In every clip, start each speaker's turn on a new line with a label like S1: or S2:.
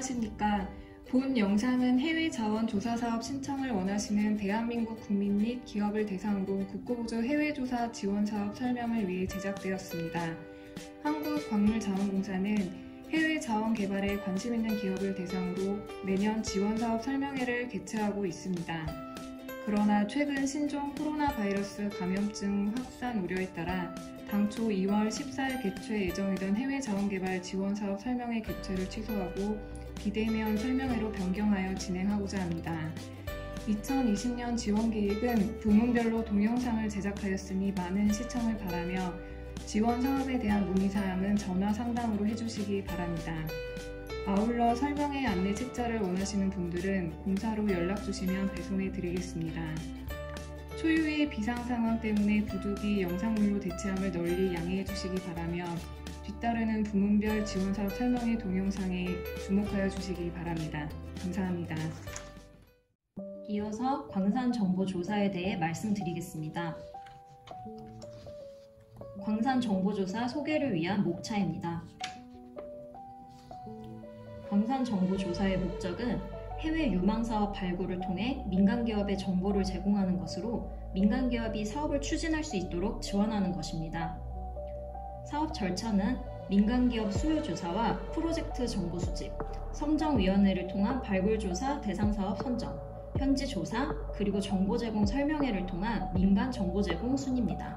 S1: 안녕하십니까. 본 영상은 해외 자원 조사 사업 신청을 원하시는 대한민국 국민 및 기업을 대상으로 국고보조 해외조사 지원 사업 설명을 위해 제작되었습니다. 한국광물자원공사는 해외 자원 개발에 관심 있는 기업을 대상으로 매년 지원 사업 설명회를 개최하고 있습니다. 그러나 최근 신종 코로나 바이러스 감염증 확산 우려에 따라 당초 2월 14일 개최 예정이던 해외 자원 개발 지원 사업 설명회 개최를 취소하고 비대면 설명회로 변경하여 진행하고자 합니다. 2020년 지원 계획은 부문별로 동영상을 제작하였으니 많은 시청을 바라며 지원 사업에 대한 문의사항은 전화 상담으로 해주시기 바랍니다. 아울러 설명회 안내 책자를 원하시는 분들은 공사로 연락 주시면 배송해 드리겠습니다. 초유의 비상 상황 때문에 부득이 영상물로 대체함을 널리 양해해 주시기 바라며 뒤따르는 부문별 지원사업 설명회 동영상에 주목하여 주시기 바랍니다. 감사합니다.
S2: 이어서 광산정보조사에 대해 말씀드리겠습니다. 광산정보조사 소개를 위한 목차입니다. 광산정보조사의 목적은 해외 유망사업 발굴을 통해 민간기업에 정보를 제공하는 것으로 민간기업이 사업을 추진할 수 있도록 지원하는 것입니다. 사업 절차는 민간기업 수요조사와 프로젝트 정보 수집, 선정위원회를 통한 발굴조사 대상사업 선정, 현지조사, 그리고 정보 제공 설명회를 통한 민간 정보 제공 순입니다.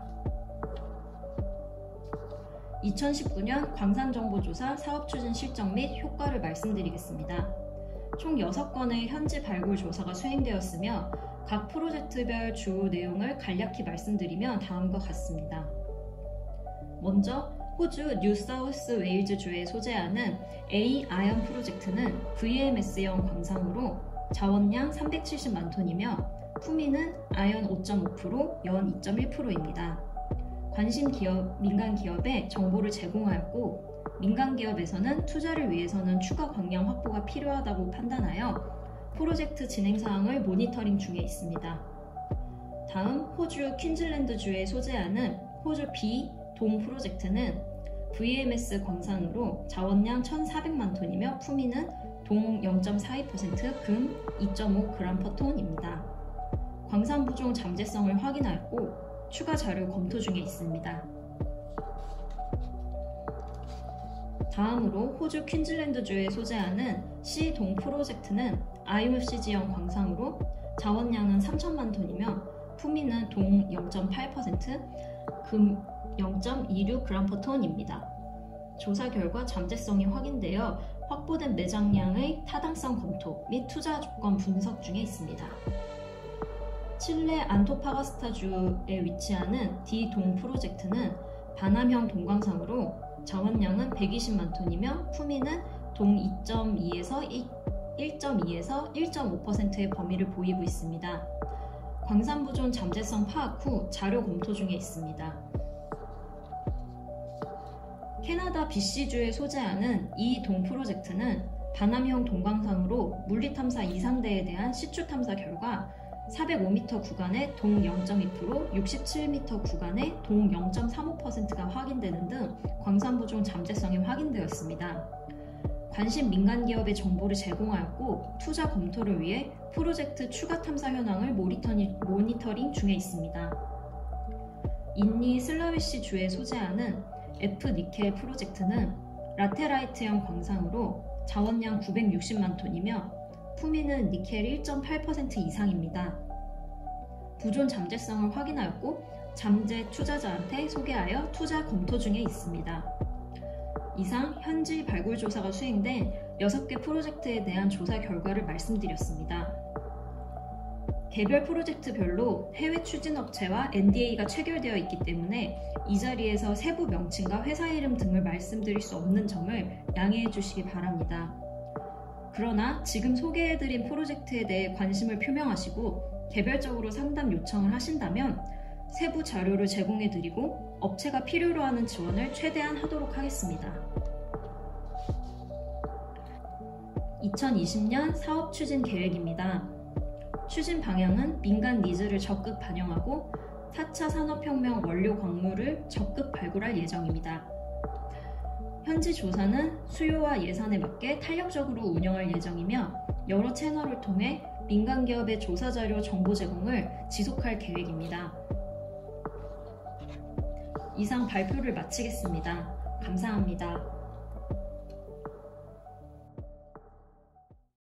S2: 2019년 광산정보조사 사업추진 실적 및 효과를 말씀드리겠습니다. 총 6건의 현지 발굴 조사가 수행되었으며 각 프로젝트별 주요 내용을 간략히 말씀드리면 다음과 같습니다. 먼저 호주 뉴사우스 웨일즈주에 소재하는 A-아연 프로젝트는 VMS형 광산으로 자원량 370만 톤이며 품위는 아연 5.5%, 연 2.1%입니다. 관심 기업, 민간 기업에 정보를 제공하였고 민간 기업에서는 투자를 위해서는 추가 광량 확보가 필요하다고 판단하여 프로젝트 진행 사항을 모니터링 중에 있습니다. 다음 호주 퀸즐랜드주에 소재하는 호주 B 동 프로젝트는 VMS 광산으로 자원량 1,400만 톤이며 품위는 동 0.42%, 금 2.5g/톤입니다. 광산 부종 잠재성을 확인하였고 추가 자료 검토 중에 있습니다. 다음으로 호주 퀸즐랜드주에 소재하는 C-동 프로젝트는 IOCG형 광산으로 자원량은 3천만 톤이며 품위는 동 0.8%, 금 0.26g/톤입니다. 조사 결과 잠재성이 확인되어 확보된 매장량의 타당성 검토 및 투자 조건 분석 중에 있습니다. 칠레 안토파가스타주에 위치하는 D-동 프로젝트는 바남형 동광산으로 자원량은 120만 톤이며 품위는 동 2.2에서 1.5%의 범위를 보이고 있습니다. 광산 부존 잠재성 파악 후 자료 검토 중에 있습니다. 캐나다 BC주에 소재하는 이 동 프로젝트는 바남형 동광산으로 물리탐사 이상대에 대한 시추 탐사 결과 405m 구간의 동 0.2%, 67m 구간의 동 0.35%가 확인되는 등 광산 부종 잠재성이 확인되었습니다. 관심 민간 기업의 정보를 제공하였고 투자 검토를 위해 프로젝트 추가 탐사 현황을 모니터링 중에 있습니다. 인니 슬라웨시 주에 소재하는 F-니켈 프로젝트는 라테라이트형 광산으로 자원량 960만 톤이며 품위는 니켈 1.8% 이상입니다. 부존 잠재성을 확인하였고 잠재 투자자한테 소개하여 투자 검토 중에 있습니다. 이상 현지 발굴 조사가 수행된 6개 프로젝트에 대한 조사 결과를 말씀드렸습니다. 개별 프로젝트별로 해외 추진업체와 NDA가 체결되어 있기 때문에 이 자리에서 세부 명칭과 회사 이름 등을 말씀드릴 수 없는 점을 양해해 주시기 바랍니다. 그러나 지금 소개해드린 프로젝트에 대해 관심을 표명하시고 개별적으로 상담 요청을 하신다면 세부 자료를 제공해드리고 업체가 필요로 하는 지원을 최대한 하도록 하겠습니다. 2020년 사업 추진 계획입니다. 추진 방향은 민간 니즈를 적극 반영하고 4차 산업혁명 원료 광물을 적극 발굴할 예정입니다. 현지 조사는 수요와 예산에 맞게 탄력적으로 운영할 예정이며 여러 채널을 통해 민간 기업의 조사 자료 정보 제공을 지속할 계획입니다. 이상 발표를 마치겠습니다. 감사합니다.